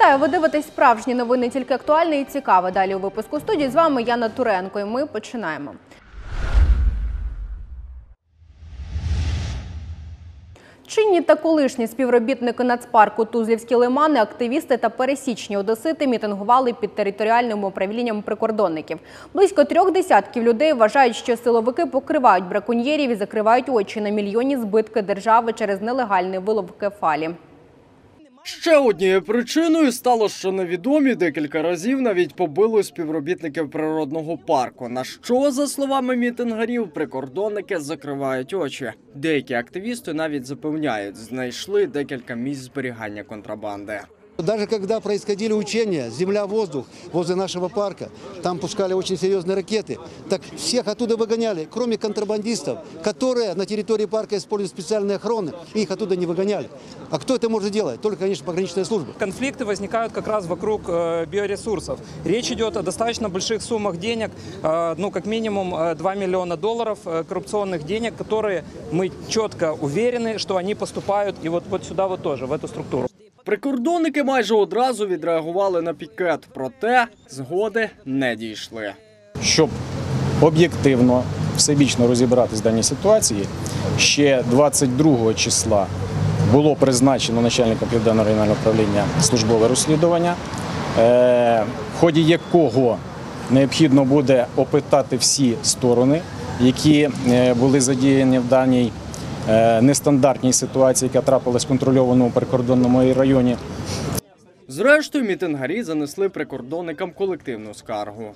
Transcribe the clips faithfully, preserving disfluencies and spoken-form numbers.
Вітаю! Ви дивитесь справжні новини, тільки актуальне і цікаве. Далі у випуску студії з вами Яна Туренко і ми починаємо. Чинні та колишні співробітники нацпарку «Тузлівські лимани», активісти та пересічні одесити мітингували під територіальним управлінням прикордонників. Близько трьох десятків людей вважають, що силовики покривають браконьєрів і закривають очі на мільйонні збитки держави через нелегальний вилов кефалі. Ще однією причиною стало, що невідомі декілька разів навіть побили співробітників природного парку, на що, за словами мітингарів, прикордонники закривають очі. Деякі активісти навіть запевняють, знайшли декілька місць зберігання контрабанди. Даже когда происходили учения «Земля-воздух» возле нашего парка, там пускали очень серьезные ракеты, так всех оттуда выгоняли, кроме контрабандистов, которые на территории парка используют специальные охраны, их оттуда не выгоняли. А кто это может делать? Только, конечно, пограничная служба. Конфликты возникают как раз вокруг биоресурсов. Речь идет о достаточно больших суммах денег, ну, как минимум два миллиона долларов коррупционных денег, которые мы четко уверены, что они поступают и вот, вот сюда вот тоже, в эту структуру. Прикордонники майже одразу відреагували на пікет, проте згоди не дійшли. Щоб об'єктивно, всебічно розібратися в даній ситуації, ще двадцять другого числа було призначено начальником Південного регіонального управління службове розслідування, в ході якого необхідно буде опитати всі сторони, які були задіяні в даній нестандартній ситуації, яка трапилась в контрольованому прикордонному районі. Зрештою, мітингарі занесли прикордонникам колективну скаргу.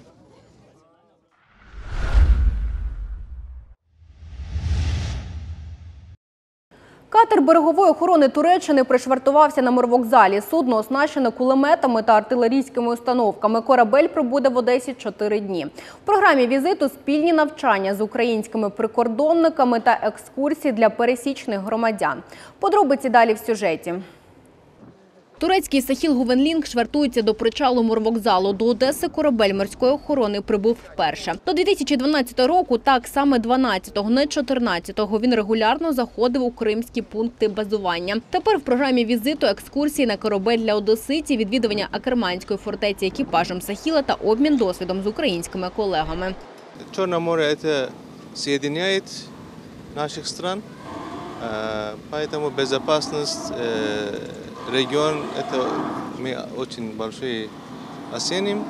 Катер берегової охорони Туреччини пришвартувався на морвокзалі. Судно оснащене кулеметами та артилерійськими установками. Корабель пробуде в Одесі чотири дні. В програмі візиту спільні навчання з українськими прикордонниками та екскурсії для пересічних громадян. Подробиці далі в сюжеті. Турецький Сахіл Гувенлінг швартується до причалу морвокзалу. До Одеси корабель морської охорони прибув вперше. До дві тисячі дванадцятого року, так, саме дванадцятого, не чотирнадцятого, він регулярно заходив у кримські пункти базування. Тепер в програмі візиту екскурсії на корабель для одеситів, відвідування Акерманської фортеці екіпажем Сахіла та обмін досвідом з українськими колегами. Чорне море – це з'єднує наших стран, тому безпечність регион – это мы очень большие оценим,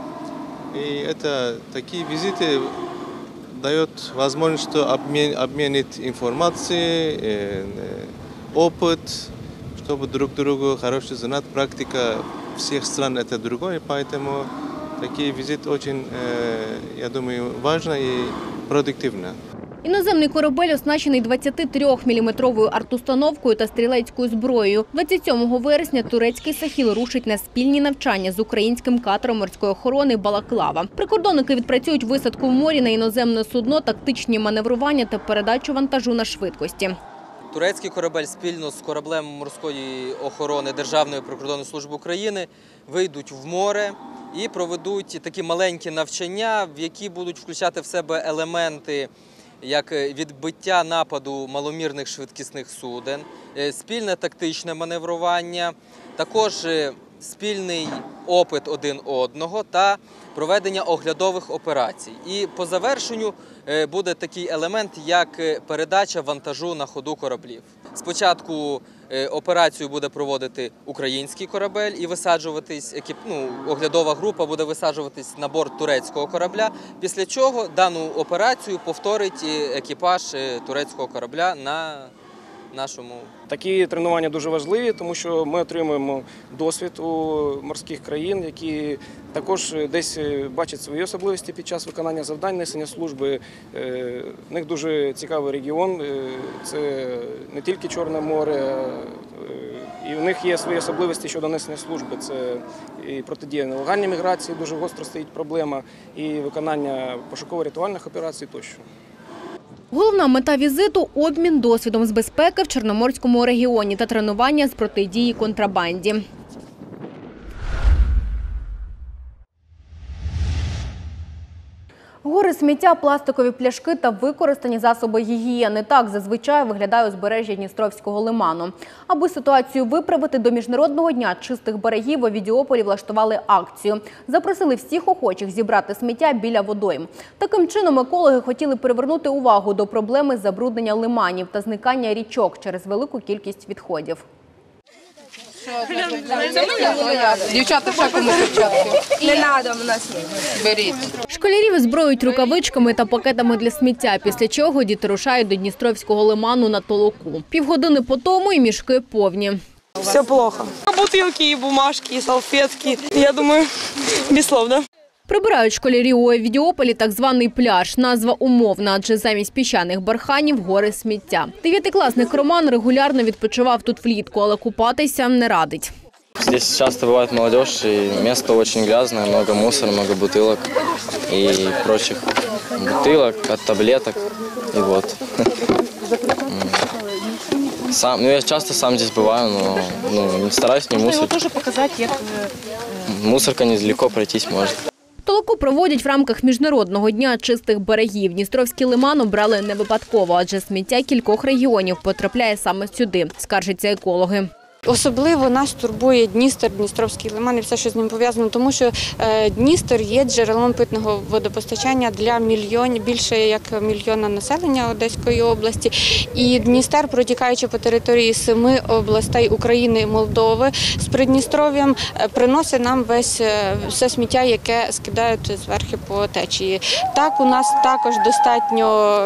и это такие визиты дают возможность, что обмен, обменить информацией, опыт, чтобы друг другу хорошо знать. Практика всех стран это другое, поэтому такие визиты очень, я думаю, важно и продуктивно. Іноземний корабель оснащений двадцятитрьохміліметровою артустановкою та стрілецькою зброєю. двадцять сьомого вересня турецький Сахіл рушить на спільні навчання з українським катером морської охорони «Балаклава». Прикордонники відпрацюють висадку в морі на іноземне судно, тактичні маневрування та передачу вантажу на швидкості. Турецький корабель спільно з кораблем морської охорони Державної прикордонної служби України вийдуть в море і проведуть такі маленькі навчання, в які будуть включати в себе елементи як відбиття нападу маломірних швидкісних суден, спільне тактичне маневрування, також спільний опит один одного та проведення оглядових операцій. І по завершенню буде такий елемент, як передача вантажу на ходу кораблів. Спочатку операцію буде проводити український корабель і висаджуватись, ну, оглядова група буде висаджуватись на борт турецького корабля, після чого дану операцію повторить екіпаж турецького корабля на нашому. Такі тренування дуже важливі, тому що ми отримуємо досвід у морських країн, які також десь бачать свої особливості під час виконання завдань несення служби. В них дуже цікавий регіон, це не тільки Чорне море, і в них є свої особливості щодо несення служби. Це і протидія нелегальній міграції, дуже гостро стоїть проблема, і виконання пошуково-рятувальних операцій тощо. Головна мета візиту – обмін досвідом з безпеки в Чорноморському регіоні та тренування з протидії контрабанді. Гори сміття, пластикові пляшки та використані засоби гігієни. Так зазвичай виглядає узбережжя Дністровського лиману. Аби ситуацію виправити, до Міжнародного дня чистих берегів у Овідіополі влаштували акцію. Запросили всіх охочих зібрати сміття біля водойм. Таким чином екологи хотіли привернути увагу до проблеми забруднення лиманів та зникання річок через велику кількість відходів. Дівчата, ще комусь дівчатки. Не треба в нас. Беріть. Школярів озброюють рукавичками та пакетами для сміття, після чого діти рушають до Дністровського лиману на толоку. Півгодини по тому і мішки повні. Все плохо. Бутылки, и бумажки, и салфетки. Я думаю, без слов, да? Прибирають школярі у Овідіополі так званий пляж. Назва умовна, адже замість піщаних барханів – гори сміття. Дев'ятикласник Роман регулярно відпочивав тут влітку, але купатися не радить. Здесь часто бывает молодежь, и место очень грязное, много мусора, много бутылок и прочих бутылок, от таблеток. И вот. Сам, ну, я часто сам здесь бываю, но ну, стараюсь не мусорить. Тоже показать, як... Мусорка недалеко пройтись может. Толоку проводять в рамках Міжнародного дня чистих берегів. Дністровський лиман обрали не випадково, адже сміття кількох регіонів потрапляє саме сюди, скаржаться екологи. Особливо нас турбує Дністер, Дністровський лиман і все, що з ним пов'язано, тому що Дністер є джерелом питного водопостачання для мільйонів, більше як мільйона населення Одеської області. І Дністер, протікаючи по території семи областей України і Молдови, з Придністров'ям приносить нам весь все сміття, яке скидають зверху по течії. Так, у нас також достатньо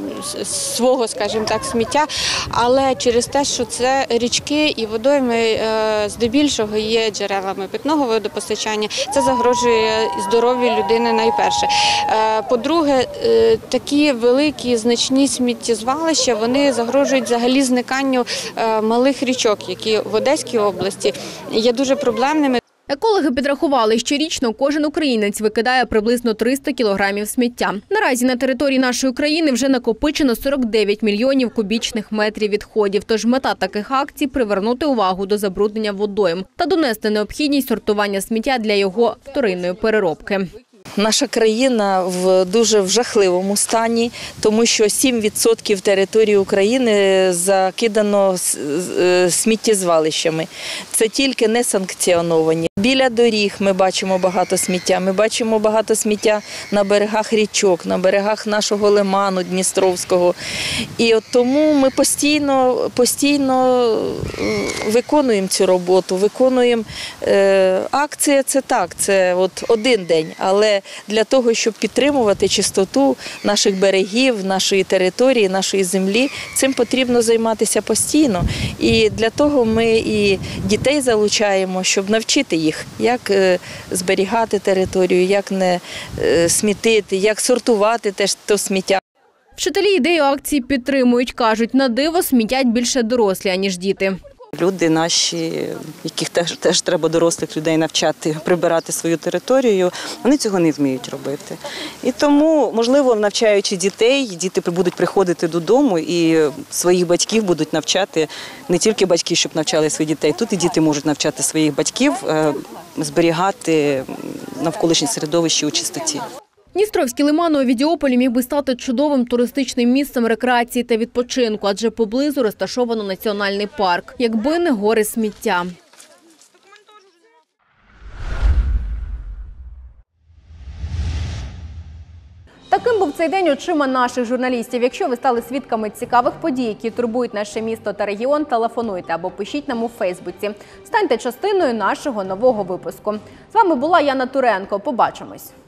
свого, скажімо так, сміття, але через те, що це річки і води, водойми здебільшого є джерелами питного водопостачання. Це загрожує здоров'ю людини найперше. По-друге, такі великі значні сміттєзвалища, вони загрожують взагалі зниканню малих річок, які в Одеській області є дуже проблемними. Екологи підрахували, щорічно кожен українець викидає приблизно триста кілограмів сміття. Наразі на території нашої країни вже накопичено сорок дев'ять мільйонів кубічних метрів відходів. Тож мета таких акцій – привернути увагу до забруднення водойм та донести необхідність сортування сміття для його вторинної переробки. Наша країна в дуже в жахливому стані, тому що сім відсотків території України закидано сміттєзвалищами. Це тільки не санкціоновані. Біля доріг ми бачимо багато сміття, ми бачимо багато сміття на берегах річок, на берегах нашого лиману Дністровського. І от тому ми постійно, постійно виконуємо цю роботу, виконуємо е, акція, це так, це от один день, але для того, щоб підтримувати чистоту наших берегів, нашої території, нашої землі, цим потрібно займатися постійно. І для того ми і дітей залучаємо, щоб навчити їх, як зберігати територію, як не смітити, як сортувати теж то сміття. Вчителі ідею акції підтримують, кажуть, на диво смітять більше дорослі, аніж діти. Люди наші, яких теж, теж треба дорослих людей навчати прибирати свою територію, вони цього не вміють робити. І тому, можливо, навчаючи дітей, діти будуть приходити додому і своїх батьків будуть навчати, не тільки батьки, щоб навчали своїх дітей, тут і діти можуть навчати своїх батьків зберігати навколишнє середовище у чистоті. Дністровський лиман у Овідіополі міг би стати чудовим туристичним місцем рекреації та відпочинку, адже поблизу розташовано національний парк, якби не гори сміття. Таким був цей день очима наших журналістів. Якщо ви стали свідками цікавих подій, які турбують наше місто та регіон, телефонуйте або пишіть нам у Фейсбуці. Станьте частиною нашого нового випуску. З вами була Яна Туренко. Побачимось.